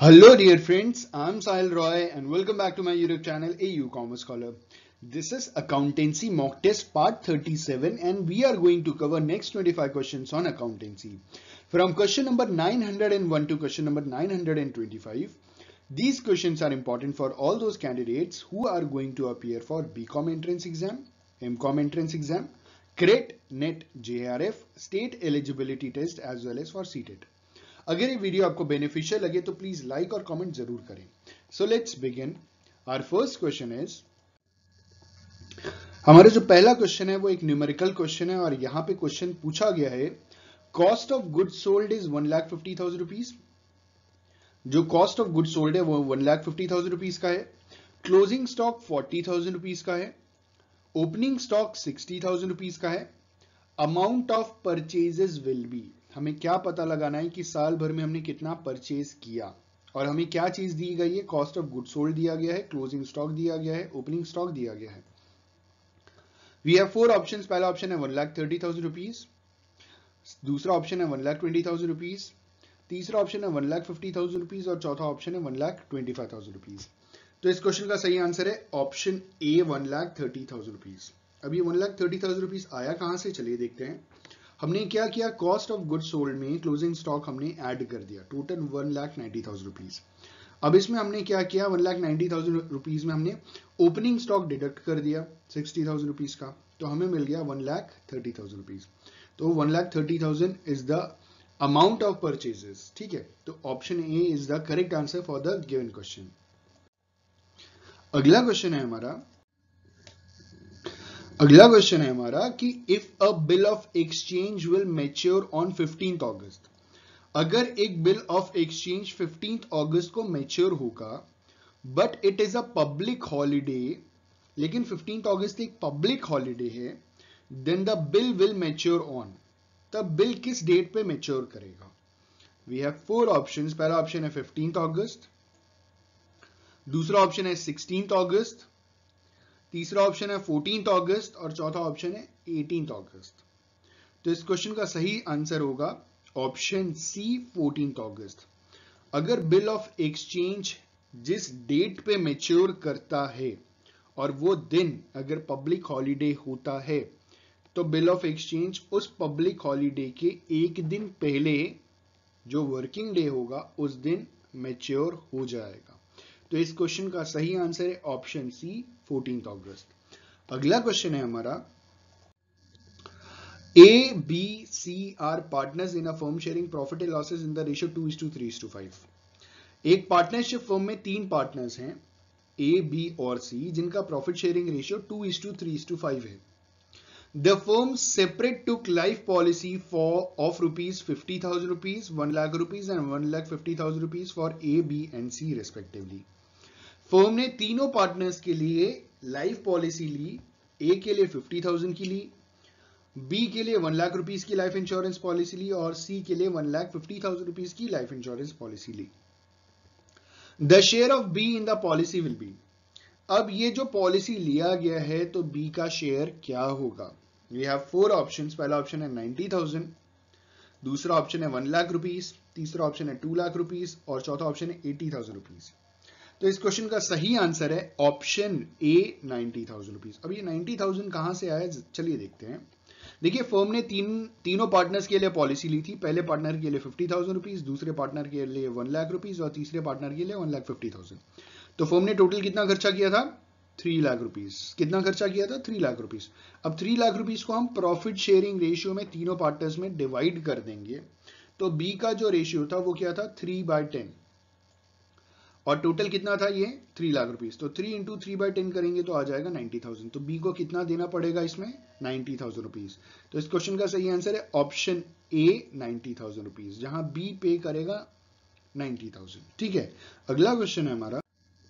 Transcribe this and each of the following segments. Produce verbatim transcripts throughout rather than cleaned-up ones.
Hello dear friends, I'm Sahil Roy and welcome back to my YouTube channel A U Commerce Scholar. This is Accountancy Mock Test Part thirty-seven and we are going to cover next twenty-five questions on accountancy. From question number nine hundred one to question number nine hundred twenty-five, these questions are important for all those candidates who are going to appear for B Com entrance exam, M Com entrance exam, C R E T, NET, J R F, State Eligibility Test as well as for C T E T. अगर ये video आपको beneficial लगे तो please like और comment जरूर करें. So let's begin. Our first question is, हमारा जो पहला क्वेश्चन है वो एक न्यूमेरिकल क्वेश्चन है और यहां पे क्वेश्चन पूछा गया है cost of goods sold is one lakh fifty thousand rupees. जो कॉस्ट ऑफ गुड्स सोल्ड है वो one lakh fifty thousand rupees का है. Closing stock forty thousand rupees का है. Opening stock sixty thousand rupees का है. Amount of purchases will be, हमें क्या पता लगाना है कि साल भर में हमने कितना परचेज किया और हमें क्या चीज दी गई है. कॉस्ट ऑफ गुड्स सोल्ड दिया गया है, क्लोजिंग स्टॉक दिया गया है, ओपनिंग स्टॉक दिया गया है. We have four options. पहला ऑप्शन है one lakh thirty thousand rupees, दूसरा ऑप्शन है one lakh twenty thousand rupees, तीसरा ऑप्शन है one lakh fifty thousand rupees और चौथा ऑप्शन है one lakh twenty five thousand rupees. तो इस क्वेश्चन का सही आंसर है option A, one lakh thirty thousand rupees. अब ये one lakh thirty thousand rupees आया कहां से, चलिए देखते हैं. हमने क्या किया, कॉस्ट ऑफ गुड्स सोल्ड में क्लोजिंग स्टॉक हमने ऐड कर दिया, total one lakh ninety thousand rupees. अब इसमें हमने क्या किया, one lakh ninety thousand rupees में हमने ओपनिंग स्टॉक डिडक्ट कर दिया सिक्सटी थाउजेंड रुपीज का, तो हमें मिल गया one lakh thirty thousand rupees. तो one lakh thirty thousand is the amount of purchases. ठीक है, तो option A is the correct answer for the given question. अगला क्वेश्चन है हमारा अगला क्वेश्चन है हमारा कि if a bill of exchange will mature on fifteenth August. अगर एक bill of exchange fifteenth August को मैच्योर होगा but it is a public holiday, लेकिन फिफ्टींथ अगस्त एक पब्लिक हॉलीडे है, then the bill will mature on. तब bill किस date पे मैच्योर करेगा. We have four options. पहला ऑप्शन है फिफ्टींथ अगस्त, दूसरा ऑप्शन है सिक्सटींथ अगस्त, तीसरा ऑप्शन है फोर्टींथ अगस्त और चौथा ऑप्शन है एटींथ अगस्त. तो इस क्वेश्चन का सही आंसर होगा ऑप्शन सी, फोर्टींथ अगस्त. अगर बिल ऑफ एक्सचेंज जिस डेट पे मैच्योर करता है और वो दिन अगर पब्लिक हॉलीडे होता है तो बिल ऑफ एक्सचेंज उस पब्लिक हॉलीडे के एक दिन पहले जो वर्किंग डे होगा उस दिन मैच्योर हो जाएगा. तो इस क्वेश्चन का सही आंसर है ऑप्शन सी, फोर्टींथ अगस्त. अगला क्वेश्चन है हमारा, A B C are partners in a firm sharing profit and losses in the ratio two is to three is to five. एक पार्टनरशिप फर्म में तीन पार्टनर्स हैं ए, बी और C, जिनका profit sharing ratio two is to three is to five है. The firm separate took life policy for of rupees fifty thousand rupees, one lakh rupees and one lakh fifty thousand rupees for A, B and C respectively. Firm ने तीनों partners के लिए life policy ली. ए के लिए fifty thousand की ली, B के लिए one lakh rupees की लाइफ इंश्योरेंस पॉलिसी ली और सी के लिए one lakh fifty thousand rupees की लाइफ इंश्योरेंस पॉलिसी ली. The share of B in the policy will be. अब ये जो पॉलिसी लिया गया है तो बी का शेयर क्या होगा. We have four options. पहला ऑप्शन है नाइन्टी थाउजेंड, दूसरा ऑप्शन है वन लाख रुपीस, तीसरा ऑप्शन है टू लाख रुपीस और चौथा ऑप्शन है एटी थाउजेंड रुपीस. तो इस क्वेश्चन का सही आंसर है option A, ninety thousand rupees. अब ये नाइन्टी थाउजेंड कहां से आया, चलिए देखते हैं. देखिए, फर्म ने तीन तीनों पार्टनर्स के लिए पॉलिसी ली थी. पहले पार्टनर के लिए फिफ्टी थाउजेंड रुपीज, दूसरे पार्टनर के लिए वन लाख रुपीज और तीसरे पार्टनर के लिए वन लाख फिफ्टी थाउजेंड. तो फर्म ने टोटल कितना खर्चा किया था, थ्री लाख रुपीज. कितना खर्चा किया था, थ्री लाख रुपीज. अब थ्री लाख रुपीज को हम प्रॉफिट शेयरिंग रेशियो में तीनों पार्टनर्स में डिवाइड कर देंगे. तो बी का जो रेशियो था वो क्या था, थ्री बाय टेन और टोटल कितना था ये, थ्री लाख रुपीस. तो three into three by ten करेंगे तो आ जाएगा नाइन्टी थाउजेंड. तो बी को कितना देना पड़ेगा इसमें, नाइन्टी थाउजेंड रुपीज. तो इस क्वेश्चन का सही आंसर है option A, ninety thousand rupees, जहां बी पे करेगा नाइन्टी थाउजेंड. ठीक है, अगला क्वेश्चन है हमारा,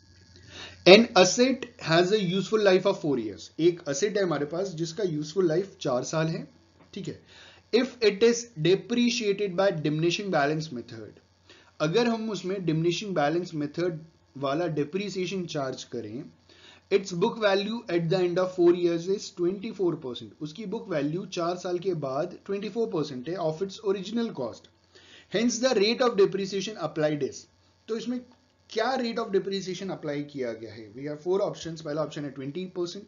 an asset has a useful life of four years. एक असेट है हमारे पास जिसका यूजफुल लाइफ चार साल है. ठीक है, if it is depreciated by diminishing balance method. अगर हम उसमें डिमिनिशिंग बैलेंस मेथड वाला डेप्रीसिएशन चार्ज करें, its book value at the end of four years is twenty four percent. उसकी बुक वैल्यू चार साल के बाद ट्वेंटी फोर परसेंट है of its original cost. Hence the rate of depreciation applied is. तो इसमें क्या रेट ऑफ डिप्रिसिएशन अप्लाई किया गया है? We have four options. पहला ऑप्शन है ट्वेंटी परसेंट,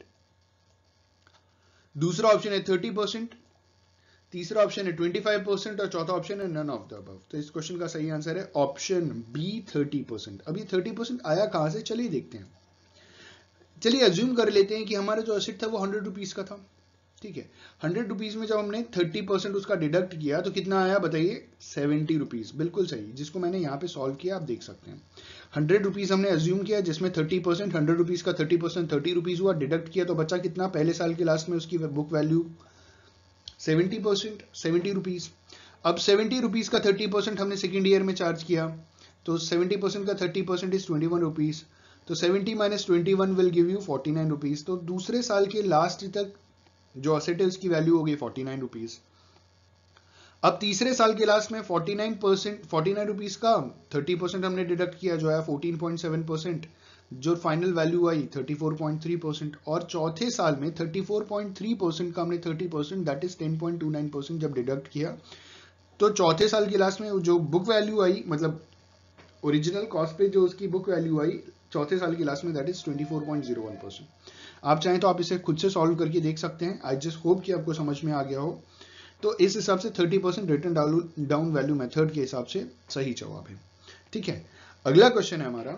दूसरा ऑप्शन है थर्टी परसेंट, तीसरा ऑप्शन है ट्वेंटी फाइव परसेंट और चौथा ऑप्शन है नन ऑफ द अबव। तो इस क्वेश्चन का सही आंसर है ऑप्शन बी थर्टी परसेंट। अभी थर्टी परसेंट आया कहां से, चलिए देखते हैं। चलिए अज्यूम कर लेते हैं कि हमारा जो एसेट था वो हंड्रेड रुपीज का था, ठीक है। हंड्रेड रुपीज में जब हमने थर्टी परसेंट उसका डिडक्ट किया तो कितना आया बताइए, सेवेंटी रुपीज। बिल्कुल सही, जिसको मैंने यहाँ पे सॉल्व किया आप देख सकते हैं। हंड्रेड रुपीज हमने अज्यूम किया जिसमें थर्टी परसेंट, हंड्रेड रुपीज का थर्टी परसेंट थर्टी रुपीज हुआ, डिडक्ट किया तो बचा कितना, पहले साल के लास्ट में उसकी book value seventy percent, seventy rupees. अब सेवेंटी रुपीज का थर्टी परसेंट हमने सेकेंड ईयर में चार्ज किया, तो सेवेंटी परसेंट का thirty percent is twenty one rupees, तो seventy minus twenty one will give you forty nine rupees. तो दूसरे साल के लास्ट तक जो असेट है उसकी वैल्यू होगी फोर्टी नाइन रुपीज। अब तीसरे साल के लास्ट में forty nine percent, forty nine rupees का थर्टी परसेंट हमने डिडक्ट किया जो है फोर्टीन पॉइंट सेवन परसेंट, जो फाइनल वैल्यू आई thirty four point three percent. और चौथे साल में thirty four point three percent का हमने thirty percent that is ten point two nine percent जब डिडक्ट किया, तो चौथे साल के लास्ट में जो बुक वैल्यू आई, मतलब ओरिजिनल कॉस्ट पे जो उसकी बुक वैल्यू आई चौथे साल के लास्ट में that is twenty four point zero one percent. आप चाहें तो आप इसे खुद से सॉल्व करके देख सकते हैं। आई जस्ट होप कि आपको समझ में आ गया हो। तो इस हिसाब से thirty percent written down value method के हिसाब से सही जवाब है, ठीक है। अगला क्वेश्चन है हमारा,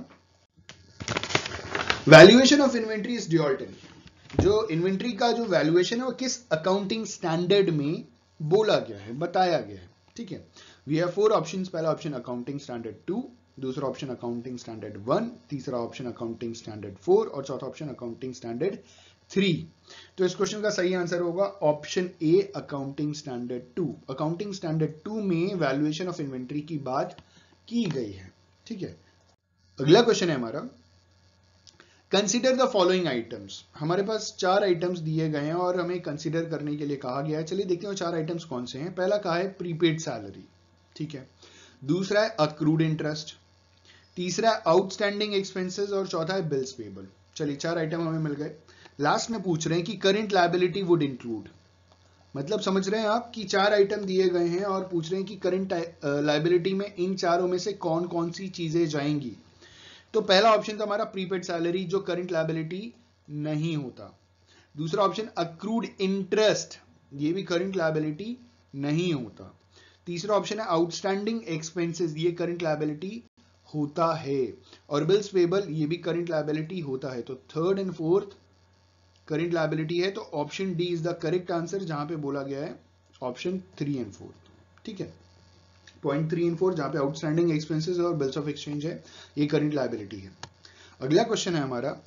valuation of inventory is dealt in. जो इन्वेंट्री का जो वैल्यूएशन है वो किस अकाउंटिंग स्टैंडर्ड में बोला गया है, बताया गया है, ठीक है। We have four options. पहला ऑप्शन अकाउंटिंग स्टैंडर्ड टू, दूसरा ऑप्शन अकाउंटिंग स्टैंडर्ड वन, तीसरा ऑप्शन अकाउंटिंग स्टैंडर्ड फोर और चौथा ऑप्शन अकाउंटिंग स्टैंडर्ड थ्री। तो इस क्वेश्चन का सही आंसर होगा option A accounting standard two. Accounting standard two में वैल्यूएशन ऑफ इन्वेंट्री की बात की गई है, ठीक है। अगला क्वेश्चन है हमारा, कंसिडर द फॉलोइंग आइटम्स। हमारे पास चार आइटम्स दिए गए हैं और हमें कंसिडर करने के लिए कहा गया है। चलिए देखते हैं चार आइटम्स कौन से हैं। पहला कहा है प्रीपेड सैलरी, ठीक है। दूसरा है अक्रूड इंटरेस्ट, तीसरा है आउटस्टैंडिंग एक्सपेंसेस और चौथा है बिल्स पेबल। चलिए चार आइटम हमें मिल गए। लास्ट में पूछ रहे हैं कि करंट लायबिलिटी वुड इंक्लूड, मतलब समझ रहे हैं आप कि चार आइटम दिए गए हैं और पूछ रहे हैं कि करंट लायबिलिटी में इन चारों में से कौन कौन सी चीजें जाएंगी। तो पहला ऑप्शन था हमारा प्रीपेड सैलरी जो करंट लायबिलिटी नहीं होता। दूसरा ऑप्शन अक्रूड इंटरेस्ट, ये भी करंट लायबिलिटी नहीं होता। तीसरा ऑप्शन है आउटस्टैंडिंग एक्सपेंसेस, ये करंट लायबिलिटी होता है। और बिल्स पेबल, ये भी करंट लायबिलिटी होता है। तो third and fourth current liability है, तो option D is the correct answer, जहां पे बोला गया है ऑप्शन थ्री एंड फोर्थ, ठीक है। पॉइंट थ्री एंड फोर जहां पे आउटस्टैंडिंग एक्सपेंसेस और बिल्स ऑफ एक्सचेंज है, ये करंट लायबिलिटी है। अगला क्वेश्चन है हमारा,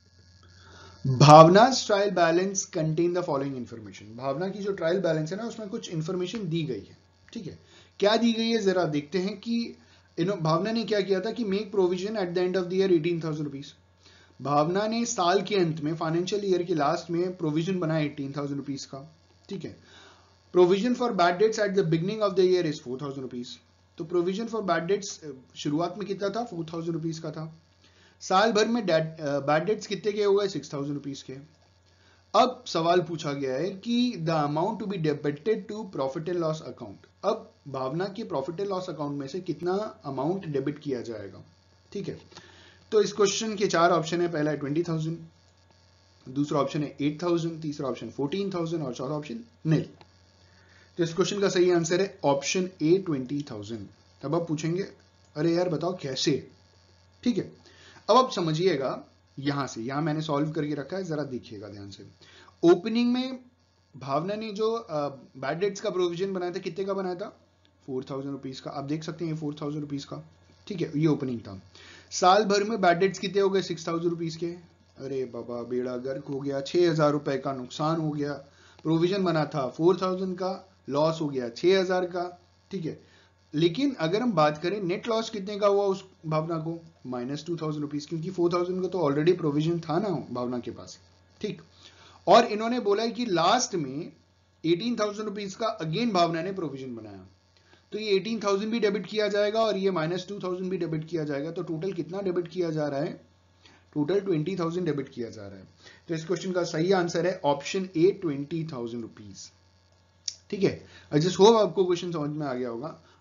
Bhavna's trial balance contain the following information. Bhavna की जो ट्रायल बैलेंस है ना उसमें कुछ इंफॉर्मेशन दी गई है, ठीक है। क्या दी गई है जरा देखते हैं कि इनो भावना ने क्या किया था कि make provision at the end of the year eighteen thousand rupees. Bhavna ने साल के अंत में फाइनेंशियल ईयर के लास्ट में प्रोविजन बनाया एटीन थाउजेंड रुपीज का, ठीक है। Provision for bad debts at the beginning of the year is four thousand rupees. तो प्रोविजन फॉर बैड डेट्स शुरुआत में कितना था, फोर थाउजेंड रुपीज का था। साल भर में बैड डेट्स कितने के हो गए, सिक्स थाउजेंड रुपीज के। अब सवाल पूछा गया है कि the amount to be debited to profit and loss account. अब भावना के प्रॉफिट एंड लॉस अकाउंट में से कितना अमाउंट डेबिट किया जाएगा, ठीक है। तो इस क्वेश्चन के चार ऑप्शन है। पहला है ट्वेंटी थाउजेंड, दूसरा ऑप्शन है एट थाउजेंड, तीसरा ऑप्शन फोर्टीन थाउजेंड और चौथा ऑप्शन नील। तो इस क्वेश्चन का सही आंसर है ऑप्शन ए ट्वेंटी थाउजेंड। अब आप पूछेंगे अरे यार बताओ कैसे, ठीक है। अब आप समझिएगा, यहां से यहां मैंने सॉल्व करके रखा है, जरा देखिएगा ध्यान से। ओपनिंग में भावना ने जो बैड डेट्स का प्रोविजन बनाया था कितने का बनाया था, फोर थाउजेंड रुपीज का। आप देख सकते हैं फोर थाउजेंड रुपीज का, ठीक है, ये ओपनिंग था। साल भर में बैड डेट्स कितने हो गए, सिक्स थाउजेंड रुपीज के। अरे बाबा बेड़ा गर्क हो गया, छह हजार रुपए का नुकसान हो गया। प्रोविजन बना था फोर थाउजेंड का, लॉस हो गया छह हजार का, ठीक है। लेकिन अगर हम बात करें नेट लॉस कितने का हुआ उस भावना को, माइनस टू थाउजेंड रुपीज, क्योंकि फोर थाउजेंड का तो ऑलरेडी प्रोविजन था ना भावना के पास, ठीक। और इन्होंने बोला है कि लास्ट में एटीन थाउजेंड रुपीज का अगेन भावना ने प्रोविजन बनाया, तो ये एटीन थाउजेंड भी डेबिट किया जाएगा और ये माइनस टू थाउजेंड भी डेबिट किया जाएगा। तो टोटल कितना डेबिट किया जा रहा है, टोटल ट्वेंटी थाउजेंड डेबिट किया जा रहा है। तो इस क्वेश्चन का सही आंसर है option A twenty thousand rupees, ठीक है। आई जस्ट होप आपको क्वेश्चन समझ में आ गया होगा।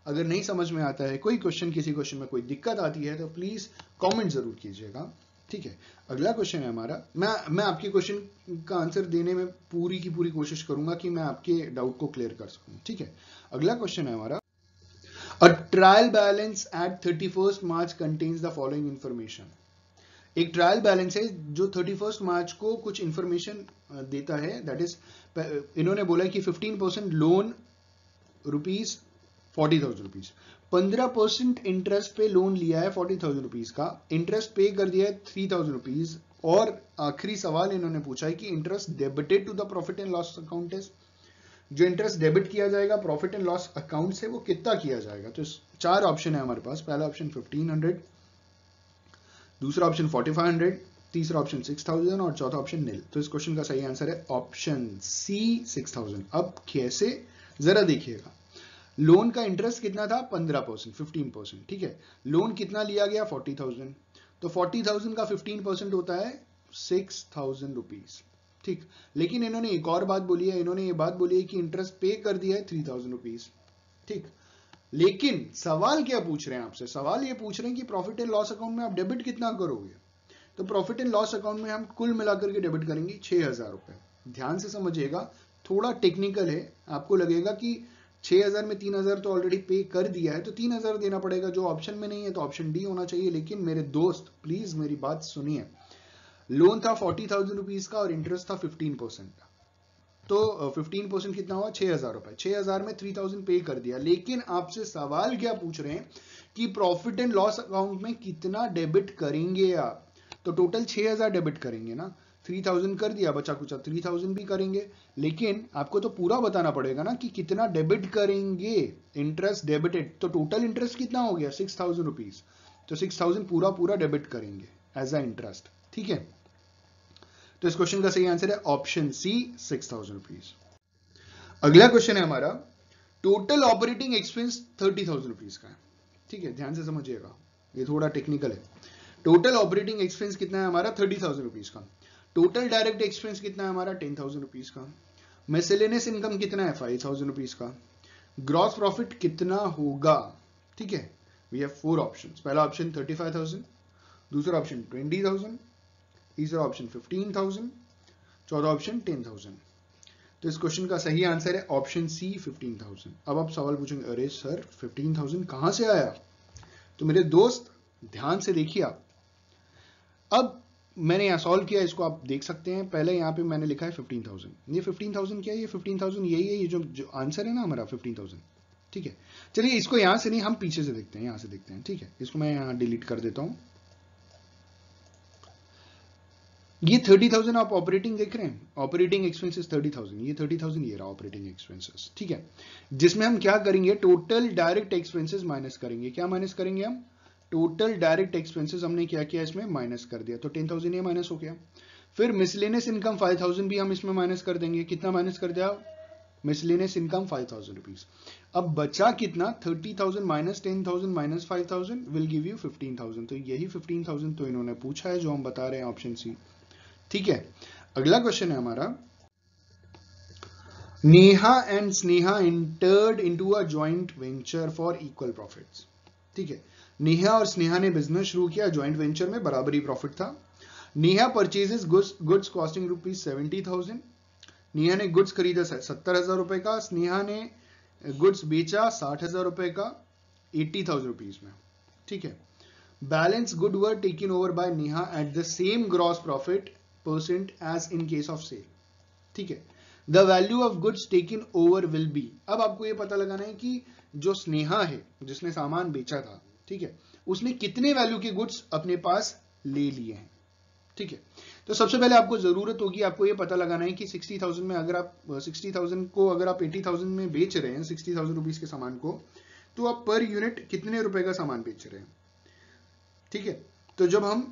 अगर नहीं समझ में आता है, कोई क्वेश्चन, किसी क्वेश्चन में कोई दिक्कत आती है तो प्लीज कमेंट जरूर कीजिएगा, ठीक है। अगला क्वेश्चन है हमारा, मैं मैं आपके क्वेश्चन का आंसर देने में पूरी की पूरी कोशिश करूंगा कि मैं आपके डाउट को क्लियर कर सकूं, ठीक है। अगला क्वेश्चन है हमारा, a trial balance at thirty first March contains the following information. एक ट्रायल बैलेंस है जो थर्टी फर्स्ट मार्च को कुछ इंफॉर्मेशन देता है, दैट इज इन्होंने बोला कि fifteen percent loan rupees forty thousand rupees, पंद्रह परसेंट इंटरेस्ट पे लोन लिया है फोर्टी थाउजेंड रुपीज का, इंटरेस्ट पे कर दिया है थ्री थाउजेंड रुपीज, और आखिरी सवाल इन्होंने पूछा है कि interest debited to the profit and loss account is, जो इंटरेस्ट डेबिट किया जाएगा प्रॉफिट एंड लॉस अकाउंट से वो कितना किया जाएगा। तो चार ऑप्शन है हमारे पास, पहला ऑप्शन फिफ्टीन हंड्रेड, दूसरा ऑप्शन फोर्टी फाइव हंड्रेड, तीसरा ऑप्शन सिक्स थाउजेंड और चौथा ऑप्शन नील। तो इस क्वेश्चन का सही आंसर है ऑप्शन सी सिक्स थाउजेंड। अब कैसे, जरा देखिएगा, लोन का इंटरेस्ट कितना था, पंद्रह परसेंट, फिफ्टीन परसेंट, ठीक है। लोन कितना लिया गया, फोर्टी थाउजेंड, तो फोर्टी थाउजेंड का फिफ्टीन परसेंट होता है सिक्स थाउजेंड रुपीज, ठीक। लेकिन इन्होंने एक और बात बोली है, इन्होंने ये बात बोली है कि इंटरेस्ट पे कर दिया है थ्री थाउजेंड रुपीज, ठीक। लेकिन सवाल क्या पूछ रहे हैं आपसे, सवाल ये पूछ रहे हैं कि प्रॉफिट एंड लॉस अकाउंट में आप डेबिट कितना करोगे। तो प्रॉफिट एंड लॉस अकाउंट में हम कुल मिलाकर के डेबिट करेंगे छह हजार रुपए। ध्यान से समझिएगा, थोड़ा टेक्निकल है, आपको लगेगा कि छह हजार में तीन हजार तो ऑलरेडी पे कर दिया है तो तीन हजार देना पड़ेगा, जो ऑप्शन में नहीं है तो ऑप्शन डी होना चाहिए। लेकिन मेरे दोस्त प्लीज मेरी बात सुनिए, लोन था फोर्टी थाउजेंड रुपीज का और इंटरेस्ट था फिफ्टीन परसेंट का, तो फिफ्टीन परसेंट कितना हुआ, छह हजार रुपए, छह हजार में थ्री थाउजेंड पे कर दिया। लेकिन आपसे सवाल क्या पूछ रहे हैं कि प्रॉफिट एंड लॉस अकाउंट में कितना डेबिट करेंगे आप, तो टोटल छह हजार डेबिट करेंगे ना, थ्री थाउजेंड कर दिया, बचा कुचा थ्री थाउजेंड भी करेंगे, लेकिन आपको तो पूरा बताना पड़ेगा ना कि कितना डेबिट करेंगे, इंटरेस्ट डेबिटेड, तो टोटल इंटरेस्ट कितना हो गया सिक्स थाउजेंड रुपीज, तो सिक्स थाउजेंड पूरा पूरा डेबिट करेंगे एज अ इंटरेस्ट, ठीक है। तो इस क्वेश्चन का सही आंसर है option C six thousand rupees. अगला क्वेश्चन है हमारा, total operating expense thirty thousand rupees का है, ठीक है। ध्यान से समझिएगा, ये थोड़ा टेक्निकल है। टोटल ऑपरेटिंग एक्सपेंस कितना है हमारा, थर्टी थाउजेंड रुपीज का। टोटल डायरेक्ट एक्सपेंस कितना है हमारा, टेन थाउजेंड रुपीज का। मिसलेनियस इनकम कितना है, फाइव थाउजेंड रुपीज का। ग्रॉस प्रॉफिट कितना होगा, ठीक है। वी हैव फोर ऑप्शंस, पहला ऑप्शन थर्टी फाइव थाउजेंड, दूसरा ऑप्शन ट्वेंटी थाउजेंड, तीसरा ऑप्शन फिफ्टीन थाउजेंड, चौथा ऑप्शन टेन थाउजेंड। तो इस क्वेश्चन का सही आंसर है ऑप्शन सी फिफ्टीन थाउजेंड। अब आप सवाल पूछेंगे, अरे सर फिफ्टीन थाउजेंड कहां से आया, तो मेरे दोस्त ध्यान से देखिए आप। अब मैंने यहां सॉल्व किया, इसको आप देख सकते हैं, पहले यहां पे मैंने लिखा है फिफ्टीन थाउजेंड, ये फिफ्टीन थाउजेंड क्या है, ये फिफ्टीन थाउजेंड यही है, ये जो, जो आंसर है ना हमारा फिफ्टीन थाउजेंड, ठीक है। चलिए इसको यहां से नहीं, हम पीछे से देखते हैं, यहां से देखते हैं, ठीक है। इसको मैं यहां डिलीट कर देता हूं। ये थर्टी थाउजेंड आप ऑपरेटिंग देख रहे हैं, ऑपरेटिंग एक्सपेंसेस थर्टी थाउजेंड, ये थर्टी थाउजेंड ये रहा ऑपरेटिंग एक्सपेंसेस, ठीक है। जिसमें हम क्या करेंगे, टोटल डायरेक्ट एक्सपेंसेस माइनस करेंगे। क्या माइनस करेंगे हम, टोटल डायरेक्ट एक्सपेंसेस हमने क्या किया, इसमें माइनस कर दिया, तो टेन थाउजेंड ये माइनस हो गया। फिर मिसलेनियस इनकम फाइव थाउजेंड भी हम इसमें माइनस कर देंगे। कितना माइनस कर दिया, miscellaneous income five thousand rupees. अब बचा कितना, thirty thousand minus ten thousand minus five thousand will give you fifteen thousand. तो यही फिफ्टीन थाउजेंड तो इन्होंने पूछा है, जो हम बता रहे हैं ऑप्शन सी, ठीक है। अगला क्वेश्चन है हमारा, Neha and Sneha entered into a joint venture for equal profits, ठीक है। नेहा और स्नेहा ने बिजनेस शुरू किया, जॉइंट वेंचर में बराबरी प्रॉफिट था। Neha purchases goods goods costing rupees seventy thousand, Neha ने गुड्स खरीदा सत्तर हजार रुपए का, स्नेहा ने गुड्स बेचा साठ हजार रुपए का एट्टी थाउजेंड रुपीज में, ठीक है। Balance good were taken over by Neha at the same gross profit percent as in case of sale, ठीक है। The value of goods taken over will be, अब आपको यह पता लगाना है कि जो स्नेहा है जिसने सामान बेचा था, ठीक है, उसने कितने वैल्यू के गुड्स अपने पास ले लिए हैं, ठीक है। तो सबसे पहले आपको जरूरत होगी, आपको यह पता लगाना है कि सिक्सटी थाउजेंड में अगर आप सिक्सटी थाउजेंड को अगर आप एटी थाउजेंड में बेच रहे हैं, सिक्सटी थाउजेंड रुपीज के सामान को, तो आप पर यूनिट कितने रुपए का सामान बेच रहे हैं, ठीक है। तो जब हम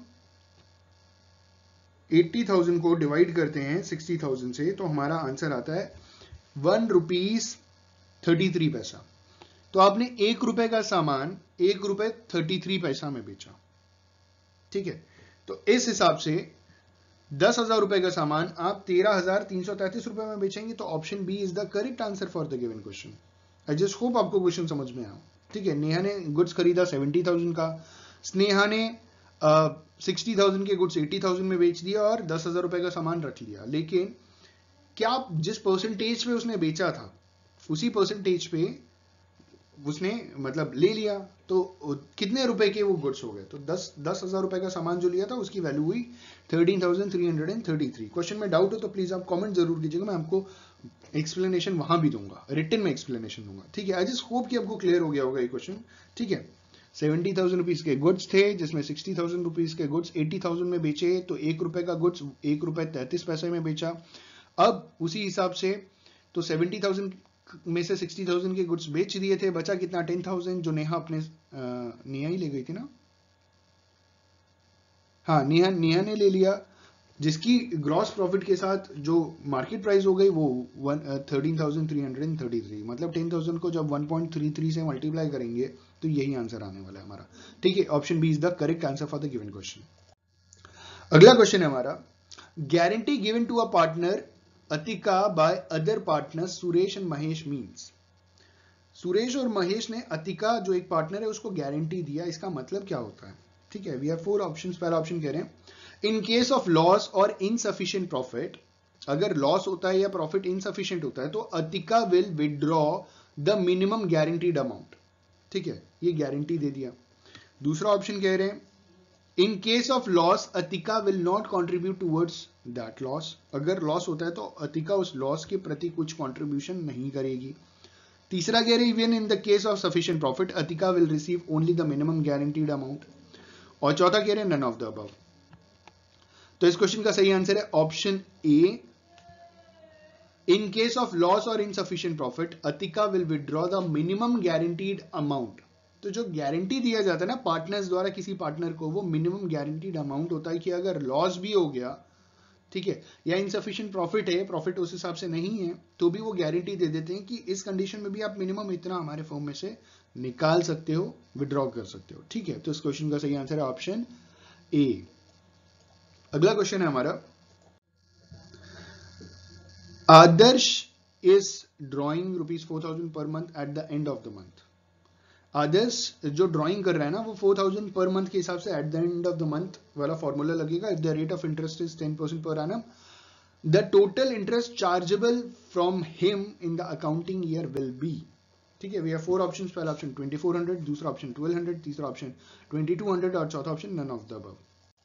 एट्टी थाउजेंड को डिवाइड करते हैं सिक्सटी थाउजेंड से, तो हमारा आंसर आता है वन रुपीज थर्टी थ्री पैसा। तो आपने एक रुपए का सामान एक रुपए थर्टी थ्री पैसा में बेचा, ठीक है। तो इस हिसाब से दस हजार रुपए का सामान आप तेरह हजार तीन सौ तैंतीस रुपए में बेचेंगे। तो option B is the correct answer for the given question. I just hope आपको क्वेश्चन समझ में आया। ठीक है, नेहा ने गुड्स खरीदा सेवेंटी थाउजेंड का, स्नेहा ने सिक्सटी थाउजेंड के गुड्स एटी थाउजेंड में बेच दिया और दस हजार रुपए का सामान रख लिया। लेकिन क्या जिस परसेंटेज पे उसने बेचा था उसी परसेंटेज पे उसने मतलब ले लिया, तो कितने रुपए के वो गुड्स हो गए? तो दस दस हजार रुपए का सामान जो लिया था उसकी वैल्यू हुई thirteen thousand three hundred and thirty three. Question में डाउट हो तो प्लीज आप कमेंट जरूर कीजिएगा, मैं आपको एक्सप्लेनेशन वहां भी दूंगा, रिटन में एक्सप्लेनेशन दूंगा। ठीक है, आई जस्ट होप कि आपको क्लियर हो गया होगा ये क्वेश्चन। ठीक है, सेवेंटी थाउजेंड रुपीज के गुड्स थे जिसमें सिक्सटी थाउजेंड रुपीज के गुड्स एटी थाउजेंड में बेचे, तो एक रुपए का गुड्स एक रुपए तैतीस पैसे में बेचा। अब उसी हिसाब से तो सेवेंटी थाउजेंड में से सिक्सटी थाउजेंड के गुड्स बेच दिए थे, बचा कितना? टेन थाउजेंड, जो नेहा अपने नेहा ही ले गई थी ना, हाँ नेहा नेहा ने ले लिया, जिसकी ग्रॉस प्रॉफिट के साथ जो मार्केट प्राइस हो गई वो thirteen thousand three hundred thirty three. मतलब टेन थाउजेंड को जब वन पॉइंट थ्री थ्री से मल्टीप्लाई करेंगे तो यही आंसर आने वाला है हमारा। ठीक है, option B is the correct answer for the given question. अगला क्वेश्चन है हमारा, guarantee given to a partner Atika by other partner Suresh and Mahesh means. Suresh और महेश ने अतिका जो एक पार्टनर है उसको गारंटी दिया, इसका मतलब क्या होता है? ठीक है, वी हैव फोर ऑप्शंस। पहला ऑप्शन कह रहे हैं इन केस ऑफ लॉस और इनसफिशिएंट प्रॉफिट, अगर लॉस होता है या प्रॉफिट इनसफिशिएंट होता है तो Atika will withdraw the minimum guaranteed amount. ठीक है, ये गारंटी दे दिया। दूसरा ऑप्शन कह रहे हैं in case of loss Atika will not contribute towards that loss, अगर लॉस होता है तो अतिका उस लॉस के प्रति कुछ कॉन्ट्रीब्यूशन नहीं करेगी। तीसरा कह रहे even in the case of sufficient profit Atika will receive only the minimum guaranteed amount. और चौथा कह रहे हैं नन ऑफ द अबव। तो इस क्वेश्चन का सही आंसर है option A, in case of loss और insufficient profit Atika will withdraw the minimum guaranteed amount. तो जो गारंटी दिया जाता है ना पार्टनर्स द्वारा किसी पार्टनर को, वो मिनिमम गारंटीड अमाउंट होता है कि अगर लॉस भी हो गया, ठीक है, या इनसफिशिएंट प्रॉफिट है, प्रॉफिट उस हिसाब से नहीं है, तो भी वो गारंटी दे देते हैं कि इस कंडीशन में भी आप मिनिमम इतना हमारे फर्म में से निकाल सकते हो, विड्रॉ कर सकते हो। ठीक है, तो इस क्वेश्चन का सही आंसर है ऑप्शन ए। अगला क्वेश्चन है हमारा, Adarsh is drawing rupees four thousand per month at the end of the month. Adarsh जो ड्राइंग कर रहा है ना वो फोर थाउजेंड पर मंथ के हिसाब से at the end of the month वाला फॉर्मूला लगेगा। If the rate of interest is ten percent per annum, the total interest chargeable from him in the accounting year will be. ठीक है, we have four options. पहला option twenty four hundred, दूसरा option twelve hundred, तीसरा option twenty two hundred और चौथा option none of the above.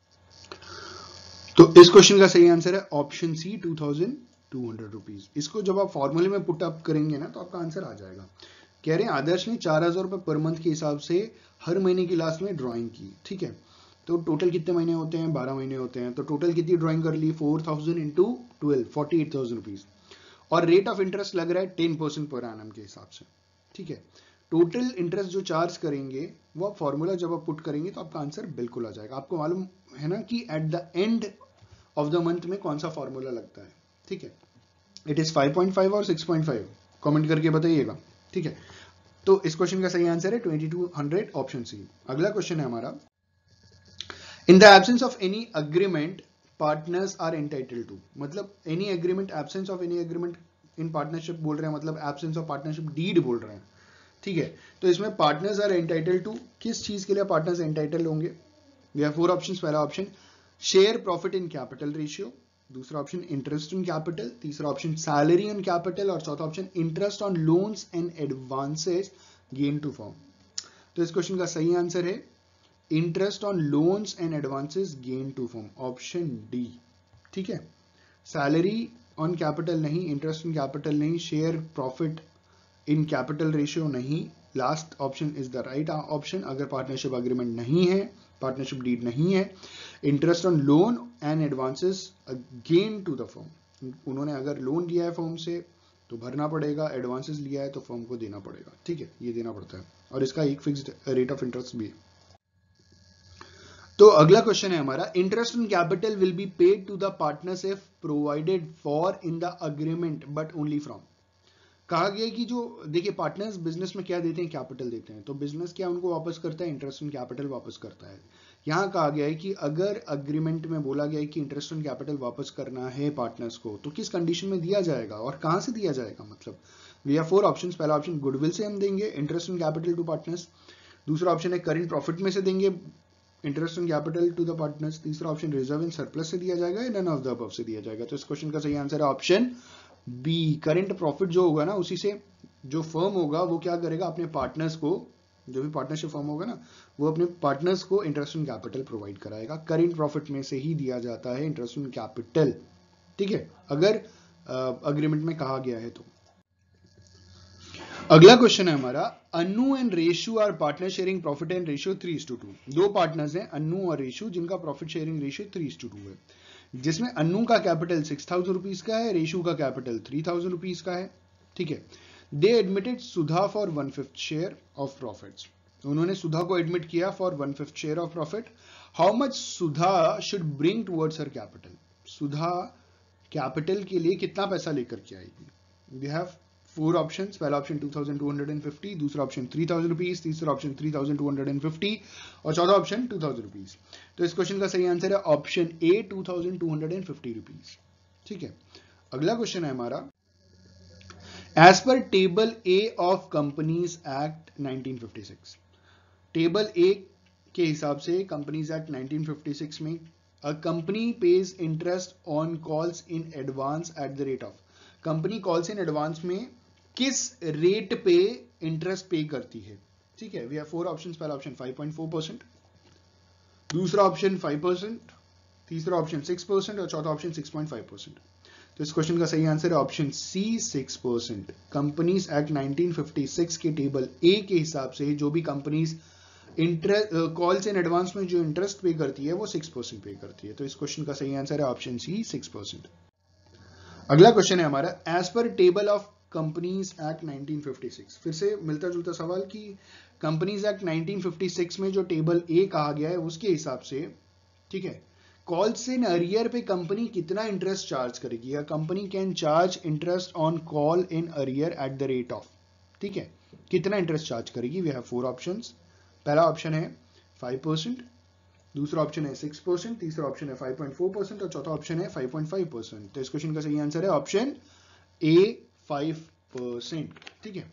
तो इस question का सही आंसर है ऑप्शन सी two thousand two hundred rupees. इसको जब आप फॉर्मूले में पुट अप करेंगे ना तो आपका आंसर आ जाएगा। कह रहे हैं आदर्श ने चार हजार रुपए पर मंथ के हिसाब से हर महीने की लास्ट में ड्राइंग की। ठीक है, तो टोटल कितने महीने होते हैं? बारह महीने होते हैं। तो टोटल कितनी ड्राइंग कर ली? Four thousand into twelve, forty eight thousand rupees. और रेट ऑफ इंटरेस्ट लग रहा है टेन परसेंट पर एनम के हिसाब से। ठीक है, टोटल इंटरेस्ट जो चार्ज करेंगे वो आप फॉर्मूला जब आप पुट करेंगे तो आपका आंसर बिल्कुल आ जाएगा। आपको मालूम है ना कि at the end of the month में कौन सा फॉर्मूला लगता है। ठीक है, it is five point five और सिक्स पॉइंट फाइव, कमेंट करके बताइएगा। ठीक है, तो इस क्वेश्चन का सही आंसर है twenty two hundred option C. अगला क्वेश्चन है हमारा, in the absence of any agreement partners are entitled to. मतलब any agreement, absence of any agreement in partnership बोल रहे हैं, मतलब एब्सेंस ऑफ पार्टनरशिप डीड बोल रहे हैं। ठीक है, तो इसमें पार्टनर्स आर एंटाइटल्ड टू, किस चीज के लिए पार्टनर्स एंटाइटल्ड होंगे? We have four options. पहला option share profit in capital ratio, दूसरा ऑप्शन इंटरेस्ट ऑन कैपिटल, तीसरा ऑप्शन सैलरी ऑन कैपिटल और चौथा option interest on loans and advances given to firm. तो इस क्वेश्चन का सही आंसर है interest on loans and advances given to firm, option D. ठीक है, सैलरी ऑन कैपिटल नहीं, इंटरेस्ट ऑन कैपिटल नहीं, share profit in capital ratio नहीं, last option is the right option. अगर पार्टनरशिप अग्रीमेंट नहीं है, पार्टनरशिप डीड नहीं है, interest on loan and advances given to the firm, उन्होंने अगर लोन लिया है फर्म से तो भरना पड़ेगा, एडवांसेस लिया है तो फर्म को देना पड़ेगा। ठीक है, ये देना पड़ता है और इसका एक फिक्स्ड रेट ऑफ इंटरेस्ट भी है। तो अगला क्वेश्चन है हमारा, interest on capital will be paid to the partners if provided for in the agreement but only from. कहा गया कि जो देखिए पार्टनर्स बिजनेस में क्या देते हैं? कैपिटल देते हैं। तो बिजनेस क्या उनको वापस करता है? इंटरेस्ट ऑन कैपिटल वापस करता है। यहां कहा गया है कि अगर अग्रीमेंट में बोला गया है कि इंटरेस्ट ऑन कैपिटल वापस करना है पार्टनर्स को, तो किस कंडीशन में दिया जाएगा और कहां से दिया जाएगा? मतलब वी हैव फोर ऑप्शंस। पहला ऑप्शन गुडविल से हम देंगे interest in capital to partners. दूसरा ऑप्शन है करेंट प्रॉफिट में से देंगे interest in capital to the partners. तीसरा ऑप्शन रिजर्व इन सरप्लस से दिया जाएगा, नन ऑफ द अबव से दिया जाएगा। तो इस क्वेश्चन का सही आंसर है ऑप्शन बी। करेंट प्रॉफिट जो होगा ना, उसी से जो फर्म होगा वो क्या करेगा, अपने पार्टनर्स को, जो भी पार्टनरशिप फर्म होगा ना, वो अपने पार्टनर्स को इंटरेस्ट इन कैपिटल प्रोवाइड कराएगा। करेंट प्रॉफिट में से ही दिया जाता है इंटरेस्ट इन कैपिटल, ठीक है, अगर अग्रीमेंट uh, में कहा गया है तो। अगला क्वेश्चन है हमारा, Annu and Reshu are partner sharing profit and ratio three is to two. दो पार्टनर्स हैं अन्नू और रेशु, जिनका profit sharing ratio three is to two है, जिसमें अन्नू का कैपिटल सिक्स थाउजेंड रुपीज का है, रेशु का कैपिटल थ्री थाउजेंड रुपीज का है, ठीक है। They admitted Sudha for one fifth share of profits. उन्होंने सुधा को एडमिट किया for one fifth share of profit. How much Sudha should bring towards her capital. Sudha capital के लिए कितना पैसा लेकर के आएगी। We have four options. पहला option two thousand two hundred fifty, दूसरा ऑप्शन थ्री थाउजेंड रुपीज, तीसरा option three thousand two hundred fifty और चौथा ऑप्शन टू थाउजेंड रुपीज। तो इस क्वेश्चन का सही आंसर है option A two thousand two hundred fifty rupees, ठीक है। अगला क्वेश्चन है हमारा, as per table A of companies act nineteen fifty six. Table A के हिसाब से companies act nineteen fifty six में a company pays interest on calls in advance at the rate of. Company calls in advance में किस rate पे interest पे करती है, ठीक है। We have four options. पहला option five point four percent, दूसरा ऑप्शन फाइव परसेंट, तीसरा ऑप्शन सिक्स परसेंट और चौथा option six point five percent. तो इस क्वेश्चन का सही आंसर है option C six percent. Companies act nineteen fifty six के टेबल ए के हिसाब से जो भी companies interest calls in advance में जो इंटरेस्ट पे करती है वो सिक्स परसेंट पे करती है। तो इस क्वेश्चन का सही आंसर है ऑप्शन सी सिक्स परसेंट। अगला क्वेश्चन है हमारा, as per table of companies act nineteen fifty six. फिर से मिलता जुलता सवाल कि companies act nineteen fifty six में जो टेबल ए कहा गया है उसके हिसाब से, ठीक है, कॉल्स इन अरियर पे कंपनी कितना इंटरेस्ट चार्ज करेगी, या company can charge interest on call in arrear at the rate of, ठीक है, कितना इंटरेस्ट चार्ज करेगी। We have four options. पहला ऑप्शन है फाइव परसेंट, दूसरा ऑप्शन है सिक्स परसेंट, तीसरा ऑप्शन है फाइव पॉइंट फोर परसेंट और चौथा ऑप्शन है फाइव पॉइंट फाइव परसेंट। तो इस क्वेश्चन का सही आंसर है ऑप्शन ए फाइव परसेंट, ठीक है।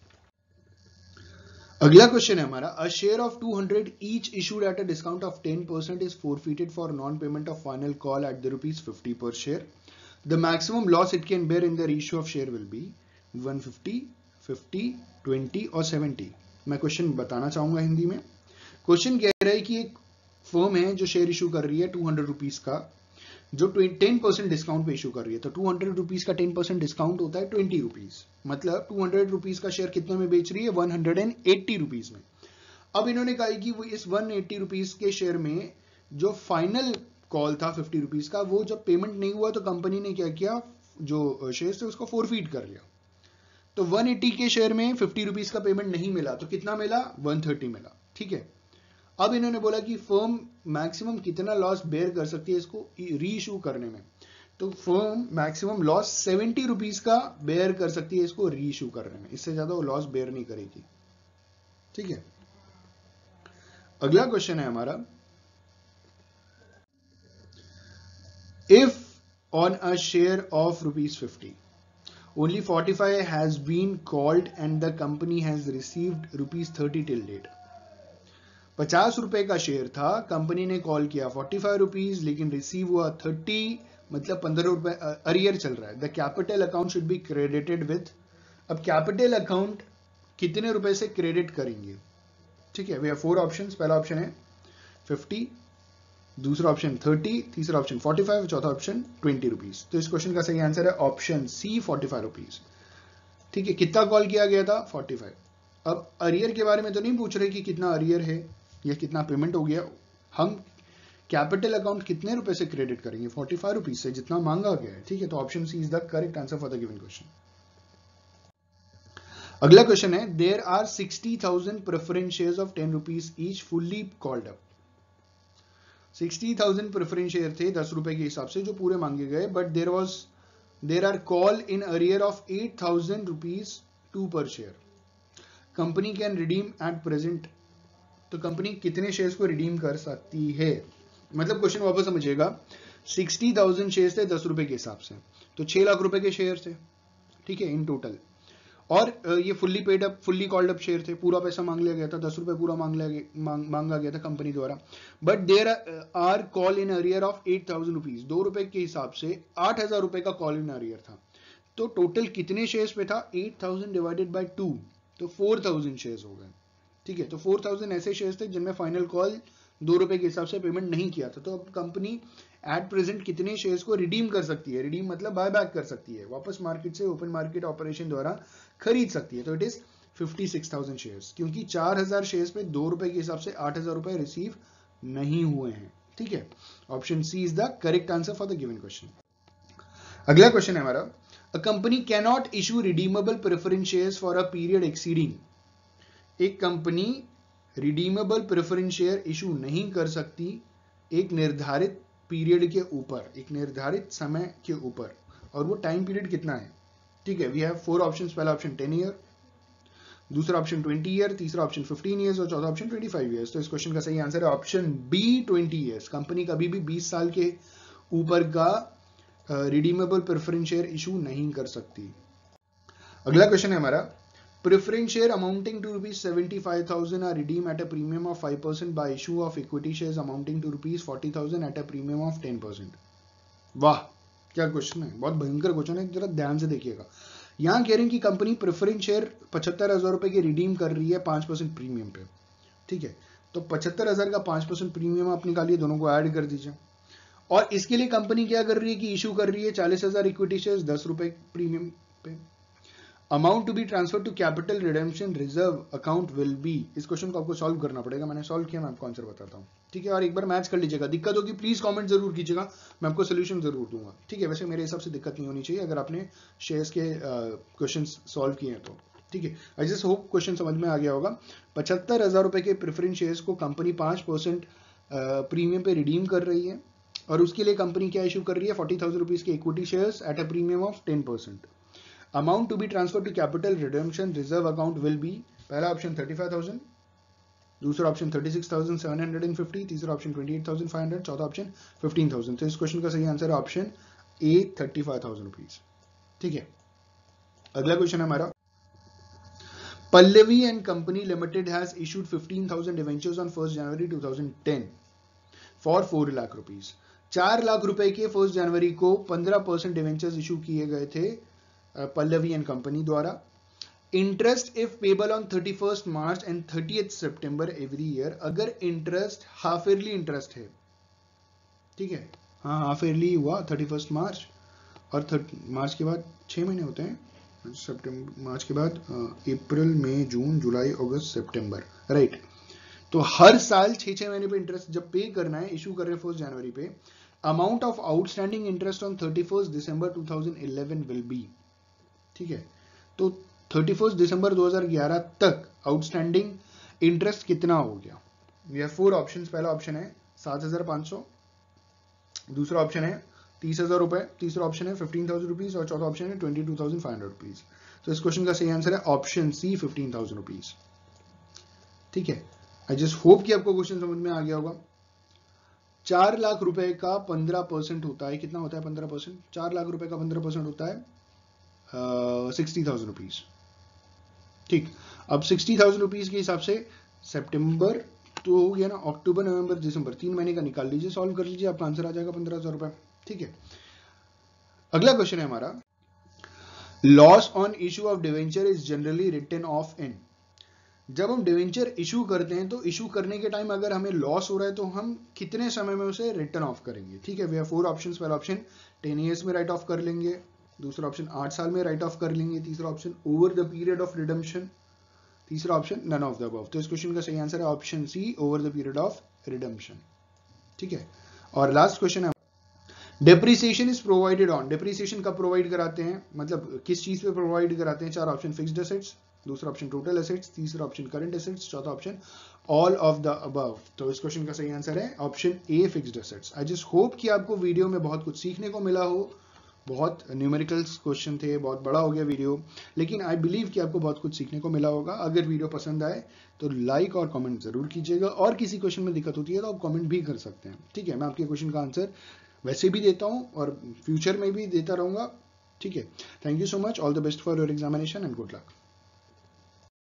अगला क्वेश्चन है हमारा, a share of two hundred each issued at a discount of ten percent is forfeited for non payment of final call at the rupees fifty per share. The maximum loss it can bear in the ratio of share will be one fifty, fifty, twenty और seventy. मैं question बताना चाहूंगा हिंदी में। Question कह रहा है कि एक फर्म है जो शेयर इशू कर रही है टू हंड्रेड रुपीज का, जो टेन परसेंट डिस्काउंट पे इशू कर रही है। तो टू हंड्रेड रुपीज का टेन परसेंट डिस्काउंट होता है ट्वेंटी रुपीज, मतलब टू हंड्रेड रुपीज का शेयर कितने में बेच रही है, वन हंड्रेड एट्टी रुपीज में। अब इन्होंने कहा कि वो इस वन एट्टी रुपीज के शेयर में जो फाइनल कॉल था फिफ्टी रुपीज का, वो जब पेमेंट नहीं हुआ तो कंपनी ने क्या किया, जो शेयर थे उसको फोरफीट कर लिया। तो वन एट्टी के शेयर में फिफ्टी रुपीज का पेमेंट नहीं मिला तो कितना मिला, वन थर्टी मिला, ठीक है। अब इन्होंने बोला कि फर्म मैक्सिमम कितना लॉस बेयर कर सकती है इसको री इशू करने में। तो firm maximum loss seventy rupees का बेयर कर सकती है इसको री इशू करने में, इससे ज्यादा वो लॉस बेयर नहीं करेगी, ठीक है। अगला क्वेश्चन है हमारा, if on a share of rupees fifty only forty five has been called and the company has received rupees thirty till date. पचास रुपए का शेयर था, कंपनी ने कॉल किया फोर्टी फाइव रुपीज, लेकिन रिसीव हुआ थर्टी, मतलब पंद्रह रुपए अरियर चल रहा है। The capital account should be credited with. अब कैपिटल अकाउंट कितने रुपए से क्रेडिट करेंगे, ठीक है। We have four options. पहला ऑप्शन है फिफ्टी, दूसरा ऑप्शन थर्टी, तीसरा ऑप्शन फोर्टी फाइव, चौथा ऑप्शन ट्वेंटी रुपीज। तो इस क्वेश्चन का सही आंसर है option C forty five rupees, ठीक है। कितना कॉल किया गया था, फोर्टी फाइव। अब अरियर के बारे में तो नहीं पूछ रहे कि कितना अरियर है या कितना पेमेंट हो गया, हम कैपिटल अकाउंट कितने रुपए से क्रेडिट करेंगे, फोर्टी फाइव रुपीज से, जितना मांगा गया है, ठीक है। तो option C is the correct answer for the given question. अगला क्वेश्चन है, there are sixty thousand preference shares of ten rupees each fully called up. Sixty thousand preference share थे दस रुपए के हिसाब से जो पूरे मांगे गए, but there was there are call in arrear of eight thousand rupees two per share. Company can redeem at present. तो कंपनी कितने शेयर्स को रिडीम कर सकती है, मतलब क्वेश्चन वापस समझिएगा। सिक्सटी थाउजेंड शेयर्स थे दस रुपए के हिसाब से, तो छह लाख रुपए के शेयर थे, ठीक है, इन टोटल। और ये fully paid up fully called up share थे, पूरा पैसा मांग लिया गया था, दस रुपए पूरा मांग लिया मांग, मांगा गया था कंपनी द्वारा। But there are call in arrear of eight thousand rupees, दो रुपए के हिसाब से आठ हजार रुपए का कॉल इन अरियर था। तो टोटल कितने शेयर्स पे था, eight thousand divided by two, तो फोर थाउजेंड शेयर्स हो गए। ठीक है, तो फोर थाउजेंड ऐसे शेयर्स थे जिनमें फाइनल कॉल दो रुपए के हिसाब से पेमेंट नहीं किया था। तो अब कंपनी एट प्रेजेंट कितने शेयर्स को रिडीम कर सकती है, रिडीम मतलब बाय बैक कर सकती है, वापस मार्केट से ओपन मार्केट ऑपरेशन द्वारा खरीद सकती है। तो it is fifty six thousand shares, क्योंकि चार हजार शेयर्स पे दो रुपए के हिसाब से आठ हजार रुपए रिसीव नहीं हुए हैं। ठीक है, option C is the correct answer for the given question. अगला क्वेश्चन है हमारा, a company can not issue redeemable preference shares for a period exceeding, एक company redeemable preference share issue नहीं कर सकती एक निर्धारित पीरियड के ऊपर, एक निर्धारित समय के ऊपर, और वो टाइम पीरियड कितना है। ठीक है, वी हैव फोर ऑप्शंस, पहला ऑप्शन टेन ईयर, दूसरा ऑप्शन ट्वेंटी ईयर, तीसरा ऑप्शन फिफ्टीन ईयर्स और चौथा ऑप्शन ट्वेंटी फाइव ईयर्स। तो इस क्वेश्चन का सही आंसर है option B twenty years. Company कभी भी बीस साल के ऊपर का रिडीमेबल प्रेफरेंस शेयर इशू नहीं कर सकती। अगला क्वेश्चन है हमारा, preference share amounting to rupees seventy five thousand are redeem at a premium of five percent by issue of equity shares amounting to rupees forty thousand at a premium of ten percent. वाह, क्या question है, बहुत भयंकर question है, जरा ध्यान से देखिएगा। यहां कह रहे हैं कि कंपनी प्रेफरेंस शेयर पचहत्तर हजार रुपए के रिडीम कर रही है पांच परसेंट प्रीमियम पे। ठीक है, तो पचहत्तर हजार का पांच परसेंट प्रीमियम आप निकालिए, दोनों को ऐड कर दीजिए। और इसके लिए कंपनी क्या कर रही है कि इशू कर रही है चालीस हजार इक्विटी शेयर्स दस रुपए प्रीमियम पे। Amount to be transfer to capital redemption reserve account will be, इस क्वेश्चन को आपको सॉल्व करना पड़ेगा, मैंने सॉल्व किया, मैं आपको आंसर बताता हूँ। ठीक है, और एक बार मैच कर लीजिएगा, दिक्कत होगी प्लीज कमेंट जरूर कीजिएगा, मैं आपको सोल्यूशन जरूर दूंगा। ठीक है, वैसे मेरे हिसाब से दिक्कत नहीं होनी चाहिए अगर आपने शेयर्स के क्वेश्चन सॉल्व किए हैं तो। ठीक है, आई जस्ट होप क्वेश्चन समझ में आ गया होगा। पचहत्तर हजार रुपए के प्रेफरेंस शेयर्स को कंपनी पांच परसेंट प्रीमियम पे रिडीम कर रही है, और उसके लिए कंपनी क्या इशू कर रही है, फोर्टी थाउजेंड रुपीज के equity shares at a premium of ten percent. Amount to be transfer to capital redemption reserve account will be, पहला ऑप्शन थर्टी फाइव थाउजेंड, दूसरा option thirty six thousand seven hundred fifty, तीसरा option twenty eight thousand five hundred, चौथा option fifteen thousand. तो इस question का सही answer है option A thirty five thousand rupees. ठीक है, अगला क्वेश्चन है हमारा, Pallavi and company limited has issued fifteen thousand debentures on first January two thousand ten for four lakh rupees. चार लाख रुपए के फर्स्ट जनवरी को पंद्रह परसेंट डिवेंचर्स इशू किए गए थे पल्लवी एंड कंपनी द्वारा। Interest if payable on thirty first March and thirtieth सितंबर एवरी ईयर, अगर इंटरेस्ट हाफ ईयरली इंटरेस्ट है। ठीक है, हाँ हाफ ईयरली हुआ थर्टी फर्स्ट मार्च, और मार्च के बाद छह महीने होते हैं, सितंबर मार्च के बाद अप्रैल मई जून जुलाई अगस्त सितंबर, राइट। तो हर साल छह छह महीने पे इंटरेस्ट जब पे करना है, इशू कर रहे हैं फर्स्ट जनवरी पे, amount of outstanding interest on thirty first दिसंबर two thousand eleven will be. ठीक है, तो थर्टी फर्स्ट दिसंबर दो हज़ार ग्यारह तक आउटस्टैंडिंग इंटरेस्ट कितना हो गया। वी हैव फोर ऑप्शंस, पहला ऑप्शन है सात हजार पांच सौ, दूसरा ऑप्शन है तीस हजार रुपए, तीसरा ऑप्शन है फिफ्टीन थाउजेंड रुपीज, और चौथा ऑप्शन है twenty two thousand five hundred rupees. तो इस क्वेश्चन का सही आंसर है option C fifteen thousand rupees. ठीक है, आई जस्ट होप कि आपको क्वेश्चन समझ में आ गया होगा। चार लाख रुपए का पंद्रह परसेंट होता है, कितना होता है पंद्रह परसेंट, चार लाख रुपए का पंद्रह परसेंट होता है सिक्सटी थाउजेंड रुपीज। ठीक, अब सिक्सटी थाउजेंड रुपीज के हिसाब से सितंबर तो हो गया ना, अक्टूबर नवंबर दिसंबर, तीन महीने का निकाल लीजिए, सॉल्व कर लीजिए, आपका आंसर आ जाएगा पंद्रह हजार रुपए। ठीक है, अगला क्वेश्चन है हमारा, loss on issue of debenture is generally written off in. जब हम डिवेंचर इशू करते हैं तो इशू करने के टाइम अगर हमें लॉस हो रहा है तो हम कितने समय में उसे रिटर्न ऑफ करेंगे। ठीक है, वी हैव फोर ऑप्शंस, पहला ऑप्शन टेन ईयर्स में राइट ऑफ कर लेंगे, दूसरा ऑप्शन आठ साल में राइट ऑफ कर लेंगे, तीसरा option over the period of redemption, तीसरा option none of the above. तो इस क्वेश्चन का सही आंसर है option C over the period of redemption. ठीक है, और लास्ट क्वेश्चन है, depreciation is provided on, depreciation कब प्रोवाइड कराते हैं, मतलब किस चीज पे प्रोवाइड कराते हैं। चार ऑप्शन फिक्स्ड एसेट्स, दूसरा ऑप्शन टोटल एसेट्स, तीसरा ऑप्शन करंट एसेट्स, चौथा option all of the above. तो इस क्वेश्चन का सही आंसर है option A fixed assets. I just hope कि आपको वीडियो में बहुत कुछ सीखने को मिला हो, बहुत न्यूमेरिकल्स क्वेश्चन थे, बहुत बड़ा हो गया वीडियो, लेकिन आई बिलीव कि आपको बहुत कुछ सीखने को मिला होगा। अगर वीडियो पसंद आए तो लाइक और कमेंट जरूर कीजिएगा, और किसी क्वेश्चन में दिक्कत होती है तो आप कमेंट भी कर सकते हैं। ठीक है, मैं आपके क्वेश्चन का आंसर वैसे भी देता हूं और फ्यूचर में भी देता रहूंगा। ठीक है, thank you so much, all the best for your examination and good luck.